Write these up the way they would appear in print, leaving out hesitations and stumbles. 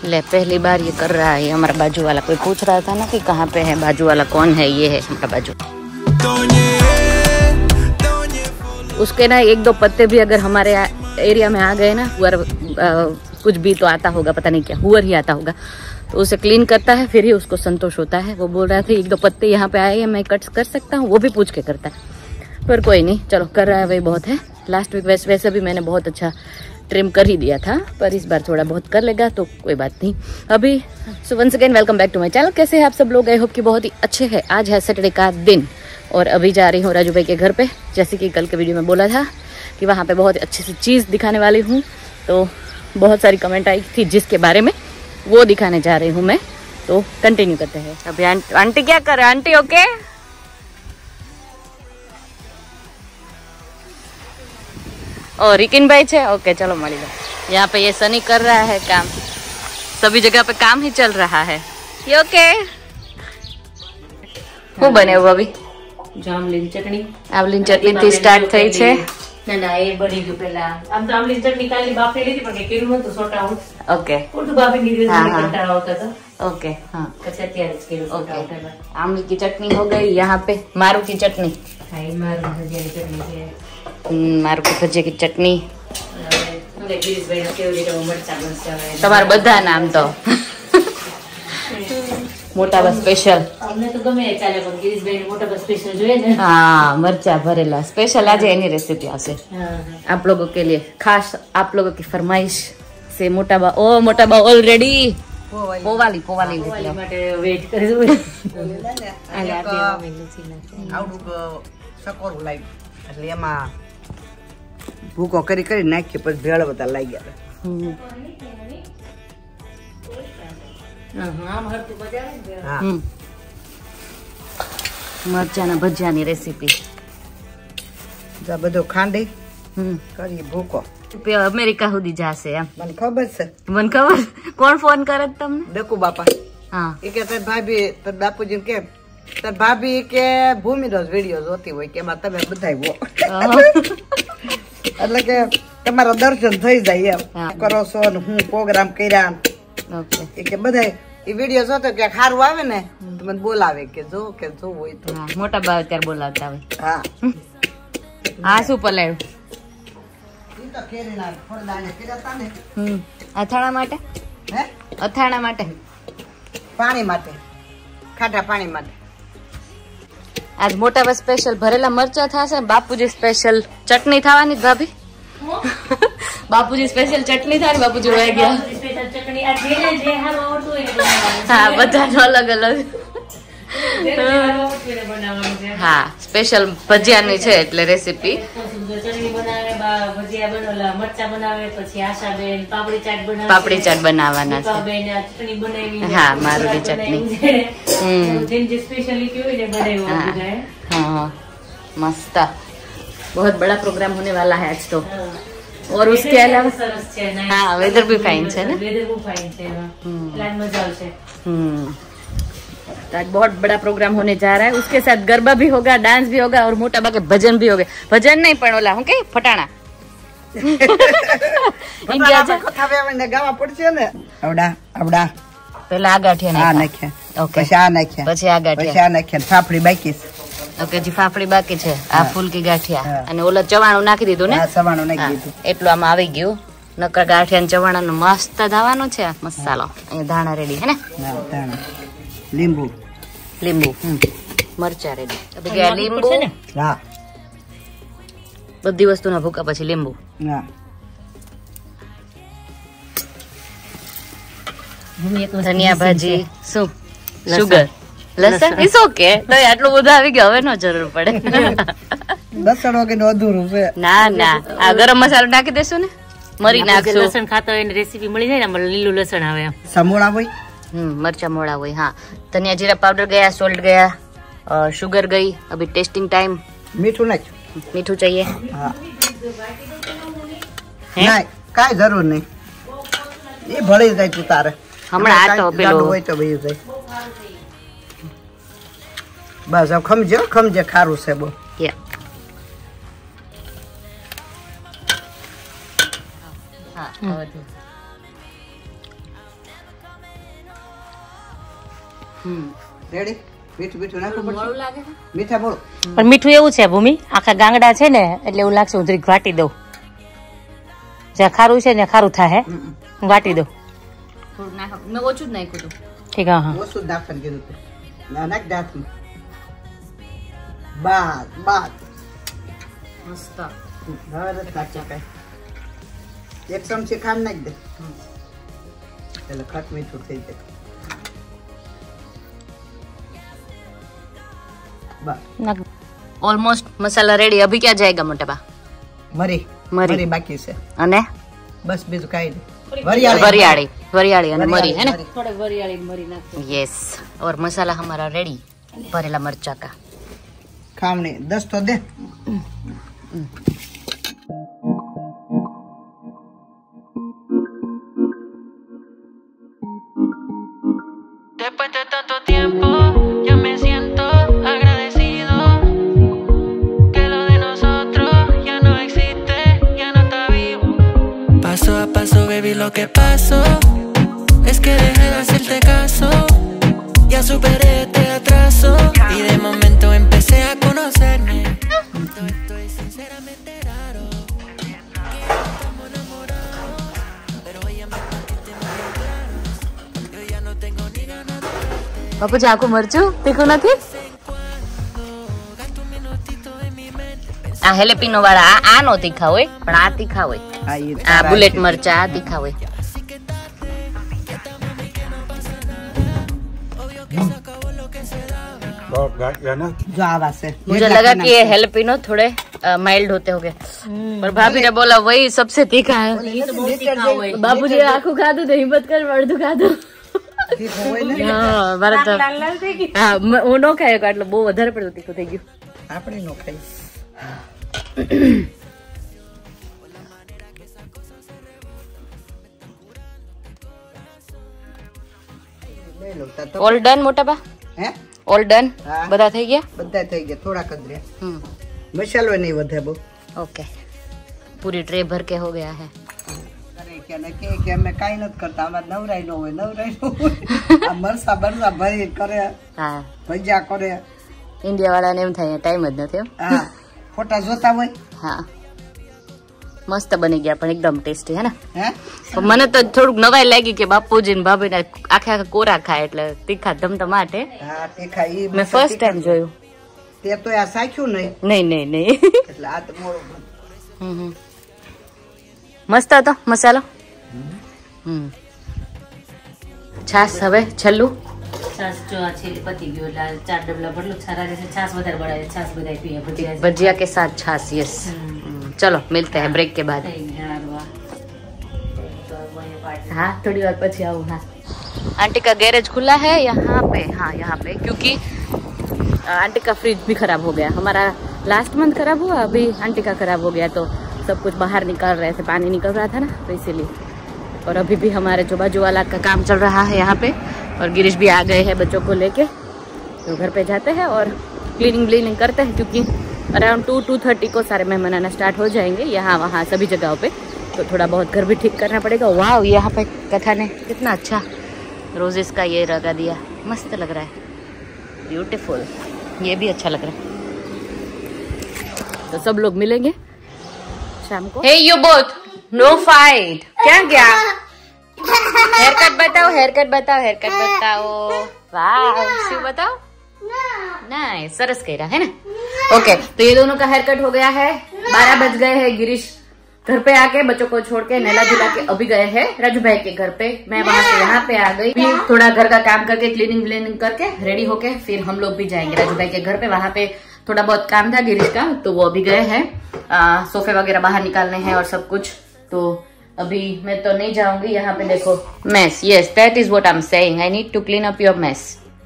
ले पहली बार ये कर रहा है हमारा बाजू वाला। कोई पूछ रहा था ना कि कहाँ पे है बाजू वाला, कौन है, ये है हमारा बाजू। उसके ना 1-2 पत्ते भी अगर हमारे एरिया में आ गए ना, कुछ भी तो आता होगा, पता नहीं क्या हुआ ही आता होगा, तो उसे क्लीन करता है, फिर ही उसको संतोष होता है। वो बोल रहा था 1-2 पत्ते यहाँ पे आए हैं, मैं कट कर सकता हूँ, वो भी पूछ के करता है। पर कोई नहीं, चलो कर रहा है वही बहुत है। लास्ट वीक वैसे भी मैंने बहुत अच्छा ट्रिम कर ही दिया था, पर इस बार थोड़ा बहुत कर लेगा तो कोई बात नहीं। अभी so once again welcome back to my channel. कैसे हैं आप सब लोग? आई होप कि बहुत ही अच्छे हैं। आज है सैटरडे का दिन और अभी जा रही हूँ राजू भाई के घर पे। जैसे कि कल के वीडियो में बोला था कि वहाँ पे बहुत अच्छी सी चीज़ दिखाने वाली हूँ, तो बहुत सारी कमेंट आई थी जिसके बारे में, वो दिखाने जा रही हूँ मैं। तो कंटिन्यू करते हैं। अभी आंटी क्या कर रहे हैं? Aunty okay? और रिकिन भाई छे ओके, चलो मળી लो। यहाँ पे ये सनी कर रहा है काम, सभी जगह पे काम ही चल रहा है। ये ओके શું બન્યું અભી? જામલીની ચટણી. આવલીની ચટણી થી સ્ટાર્ટ થઈ છે. ના એ બની ગયું પેલા. આમ તો આમલીની ચટણી કાલી બાફી લીધી પણ કે કેરું નતું સોટા આઉટ. ઓકે ઉર્દુ બાફી દીધી એટલે કંટાળો આવતો હતો. ओके हाँ પછી અત્યારે જ કેરું સોટા આઉટ है. आमली की चटनी हो गई। यहाँ पे मारू की चटनी, હા એ મારું ભજીયાની ચટણી છે. मारू की भजिया की चटनी। હવે ગિરીશભાઈનો કેવી રીતે મરચા બનશે હવે. તમારા બધા નામ તો મોટા બસ સ્પેશિयल। અમને તો ગમે એ ચાલે પણ ગિરીશભાઈને મોટા બસ સ્પેશિयल જોઈએ ને। हाँ मरचा भरेला स्पेशल आज एनी रेसिपी आसे आप लोगों के लिए, खास आप लोगों की फरमाइश से। मोटा बा ओ मोटा बा ऑलरेडी पोवाली માટે વેઇટ કરીશું। આવડું સકોરું લાગ્યું એટલે એમાં ભૂકો કરી કરી નાખ્યો, પછી ભેળ બધા લાગી ગયા। હા મરચાના ભજીયાની રેસીપી આ બધું ખાંડી કરી ભૂકો અમેરિકા સુધી જાશે એમ મને ખબર છે। મને ખબર। કોણ ફોન કરે તમને? ડકુ બાપા। હા એ કે તાર ભાભી તાર બાપુજી કે તાર ભાભી કે ભૂમિનો જ વિડીયો જોતી હોય કે એમાં તમે બધાય હો, એટલે કે તમારા દર્શન થઈ જાય એમ કરો છો ને હું પ્રોગ્રામ કર્યા। ઓકે એ કે બધાય એ વિડીયો જોતો કે સારું આવે ને તો મને બોલાવે કે જો હોય તો। મોટા બા અત્યારે બોલાવતા હોય। હા આ શું પલાળ્યું? ઈ તો કેરીના ફળદાને કર્યા ને। અથાણા માટે? હે અથાણા માટે? પાણી માટે, ખાટા પાણી માટે। આજ મોટા બા સ્પેશિયલ ભરેલા મરચા થશે, બાપુજી સ્પેશિયલ ચટણી થવાની ભાભી। બાપુજી સ્પેશિયલ ચટણી થાય, બાપુજી વહી ગયા। સ્પેશિયલ ચટણી આ જે હારું આવડતું હોય ને બનાવવાનું. હા બધાનો અલગ અલગ। હા સ્પેશિયલ ભજીયાની છે એટલે રેસીપી। ચટણી બનાવે, ભજીયા બનાવેલા, મરચા બનાવે, પછી આશાબેન પાપડી ચાટ બનાવે, પાપડી ચાટ બનાવવાના છે। દીપાબેન આ ચટણી બનાવી, હા મારુની ચટણી। જે સ્પેશિયાલિટી હોય ને બનાવ્યું બધાએ। हाँ मस्त, बहुत बड़ा प्रोग्राम होने वाला है आज तो। और उसके अलावा हाँ वेदर भी फाइन है ना, वेदर भी फाइन है, प्लान मजा આવશે। आज बहुत बड़ा प्रोग्राम होने जा रहा है। उसके साथ गरबा भी होगा, डांस भी होगा और मोटा भागे भजन भी होगा। भजन नहीं पण ओला હું કે ફટાણા ઇન્ડિયા જા કથા ને ગાવા પડશે ને। આવડા આવડા પેલા આ ગાંઠિયા આ નાખ્યા। નાખ્યા, ઓકે પછી આ નાખ્યા, પછી આ ગાંઠિયા, પછી આ નાખ્યા, ફાફડી બાકી છે। ઓકે જી ફાફડી બાકી છે। આ ફૂલકી ગાંઠિયા અને ઓલા ચવાણું નાખી દીધું ને? આ સવાણું નાખી દીધું, એટલું આમાં આવી ગયું। નકર ગાંઠિયા ને ચવાણાનો મસ્ત ધાવાનો છે મસાલો। અહીંયા ધાણા રેડી હે ને? ના ધાણા, લીંબુ, લીંબુ, મરચા રેડી। હવે ગયા લીંબુ, હા બધી વસ્તુના ભૂકા પછી લીંબુ। હા ધનિયા ભાજી, શું સુગર, લસણ, ઇટ્સ ઓકે। તો આટલું બધું આવી ગયું, હવે નો જરૂર પડે। લસણ વગર અધૂરું છે। ના ના આ ગરમ મસાલો નાખી દેશું ને, મરી નાખશું। લસણ ખાતા હોય ને રેસીપી મળી જાય ને, લીલું લસણ આવે એમ। સમોળા હોય, मरचा मोड़ा हुई। हाँ धनिया जीरा पाउडर गया, सोल्ट गया, शुगर गई। अभी टेस्टिंग टाइम। મીઠું નાખ, मीठू चाहिए? હા ના કાઈ જરૂર નહીં, એ ભળી જાય તું તારે હમણાં આ તો પેલું હોય તો ભળી જાય। બસ હવે ખમજે ખારું છે બહુ। હા રેડી મીઠું મીઠું નાખવું પડશે મોડું લાગે છે મીઠા બોલો પણ મીઠું એવું છે ભૂમિ આખા ગાંગડા છે ને એટલે એવું લાગશે હું જરીક વાટી દઉં જ્યાં ખારું છે ને ખારું થાય વાટી દઉં થોડું નાખ મેં ઓછું જ નાખ્યું હતું ઠીક હા ઓછું જ નાખવાનું કીધું હતું નાખ દાંતમાં બાદ બાદ મસ્ત હવે નથી નાખી કાંઈ એક ચમચી ખાંડ નાખી દે એટલે ખટ મીઠું થઈ જાય બસ ऑलमोस्ट मसाला रेडी अभी क्या जाएगा मोटा बा મરી મરી. મરી બાકી છે અને બસ બીજું કાંઈ નહીં वरियाड़ी અને मरी है ना થોડે વરિયાળી મરી નાખો यस और मसाला हमारा रेडी भरेला मरचा का ખામણી 10 તો દે Después de tanto tiempo, yo me siento agradecido que lo de nosotros ya no existe, ya no está vivo. Paso a paso, baby, lo que pasó es que dejé de hacerte caso. Ya superé este atraso y de momento empecé a conocerme. Estoy sinceramente raro. Que estamos enamorados, pero ella me partiste muy claro. Yo ya no tengo ni ganas. બાપુ આખું મરચું તીખું નથી આ હેલેપિનો વાળા આ નો તીખા હોય પણ આ તીખા હોય આ બુલેટ મરચા આ તીખા હોય જો આવા છે मुझे लगा कि ये हेलेपिनो थोड़े माइल्ड होते होंगे पर भाभी ने बोला वही सबसे तीखा है बाबूजी आखू खाधું તો હિંમત કર અડધું ખાધું તીખું હોય ને હા મારે તો હા હું નો ખાયો એટલે બહુ વધારે પડતું તીખું થઈ ગયું આપણે નો ખાઈ લઈ લો તા તો ઓલ ડન મોટા બા હે ઓલ ડન હા. બધા થઈ ગયા બધા થઈ ગયા થોડાક જ રહ્યા મસાલો નહીં વધે બહુ ओके पूरी ट्रे भर के हो गया है કરે કે અમે કાંઈ નથી કરતા અમારે નવરાઈ ન હોય આ મરસા બરસા ભરી કરે હા ભજીયા કરે ઇન્ડિયા વાળાને એમ થાય ટાઈમ જ નથી એમ હા ફોટા જોતા હોય હા મસ્ત બની ગયા પણ એકદમ ટેસ્ટી હે ને હે પણ મને તો થોડુંક નવાઈ લાગી કે બાપુજી ને ભાભી ને આખે આખા કોરા ખાય એટલે તીખા ધમધમાટે હા તીખા ઈ મેં ફર્સ્ટ ટાઈમ જોયું તે તો આ સાખ્યું નહીં નહીં નહીં નહીં એટલે આ તો મોડું મસ્ત હતો મસાલો છાસ હવે છેલ્લું છાસ જો આ છેલ્લી પતી ગયું એટલે આ 4 ડબલા ભરલું છારા જैसे છાસ વધારે बढ़ाए छास બધાય પીએ ભજીયા भजिया के साथ छाछ यस चलो मिलते हैं ब्रेक के बाद हाँ थोड़ी बार पछी आऊँ हाँ आंटी का गैरेज खुला है यहाँ पे हाँ यहाँ पे क्योंकि आंटी का फ्रिज भी खराब हो गया हमारा लास्ट मंथ खराब हुआ अभी आंटी का खराब हो गया तो सब कुछ बाहर निकल रहे थे पानी निकल रहा था ना तो इसीलिए और अभी भी हमारे जो बाजू वाला का काम चल रहा है यहाँ पे और गिरीश भी आ गए हैं बच्चों को लेके तो घर पे जाते हैं और क्लीनिंग करते हैं क्योंकि अराउंड 2-2:30 को सारे मेहमान आना स्टार्ट हो जाएंगे यहाँ वहाँ सभी जगहों पे तो थोड़ा बहुत घर भी ठीक करना पड़ेगा वाह यहाँ पे कथा ने कितना अच्छा रोजेस का ये लगा दिया मस्त लग रहा है ब्यूटीफुल ये भी अच्छा लग रहा है तो सब लोग मिलेंगे शाम को hey you both no fight क्या क्या हेयर कट बताओ वाह शिव बताओ नहीं सरस कह रहा है ना ओके तो ये दोनों का हेयर कट हो गया है 12 बज गए हैं गिरीश घर पे आके बच्चों को छोड़ के नैला झुला के अभी गए हैं राजू भाई के घर पे मैं वहां से यहाँ पे आ गई फिर थोड़ा घर का काम करके क्लीनिंग करके रेडी होके फिर हम लोग भी जाएंगे राजू भाई के घर पे वहां पे थोड़ा बहुत काम था गिरीश का तो वो अभी गए हैं सोफे वगैरह बाहर निकालने हैं और सब कुछ तो अभी मैं तो नहीं जाऊंगी यहाँ पे देखो mess yes that is what I am saying I need to clean up your mess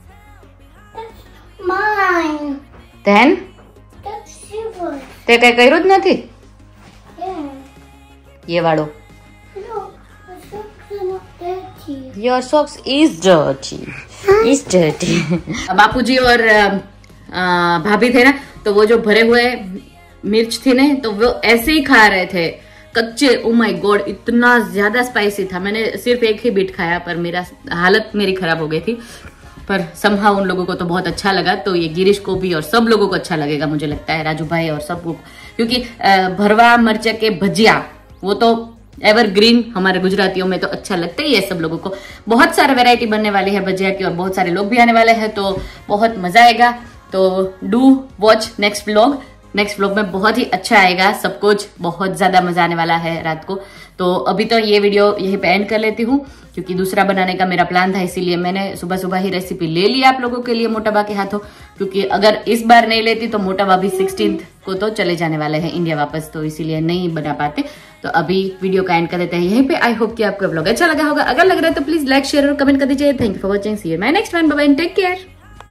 Mine. देन That's silver. તે કઈ કર્યું જ નથી Yeah. ये वाड़ो Look, the socks are not dirty. Your socks is dirty Bapuji और भाभी थे ना तो वो जो भरे हुए मिर्च थी ना तो वो ऐसे ही खा रहे थे कच्चे ओ माय गॉड इतना ज्यादा स्पाइसी था मैंने सिर्फ एक ही बीट खाया पर मेरा हालत मेरी खराब हो गई थी पर समहाउ उन लोगों को तो बहुत अच्छा लगा, तो ये गिरीश को भी और सब लोगों को अच्छा लगेगा मुझे लगता है, राजू भाई और सबको, क्योंकि भरवा मिर्च के भजिया वो तो एवरग्रीन हमारे गुजरातियों में तो अच्छा लगता ही है सब लोगों को। बहुत सारे वैरायटी बनने वाली है भजिया की और बहुत सारे लोग भी आने वाले हैं, तो बहुत मजा आएगा। तो do watch next vlog. Next vlog में बहुत ही अच्छा आएगा, सब कुछ बहुत ज्यादा मजा आने वाला है रात को। तो अभी तो ये वीडियो यहीं पे एंड कर लेती हूँ, क्योंकि दूसरा बनाने का मेरा प्लान था, इसीलिए मैंने सुबह सुबह ही रेसिपी ले ली आप लोगों के लिए मोटा बा के हाथों, क्योंकि अगर इस बार नहीं लेती तो मोटा बा भी 16 को तो चले जाने वाले हैं इंडिया वापस, तो इसीलिए नहीं बना पाते। तो अभी वीडियो का एंड कर देते हैं यहीं पे। आई होप कि आपको व्लॉग अच्छा लगा होगा, अगर लग रहा है तो प्लीज लाइक शेयर और कमेंट कर दीजिए। Thank you for watching, see you my next one, bye bye, take care.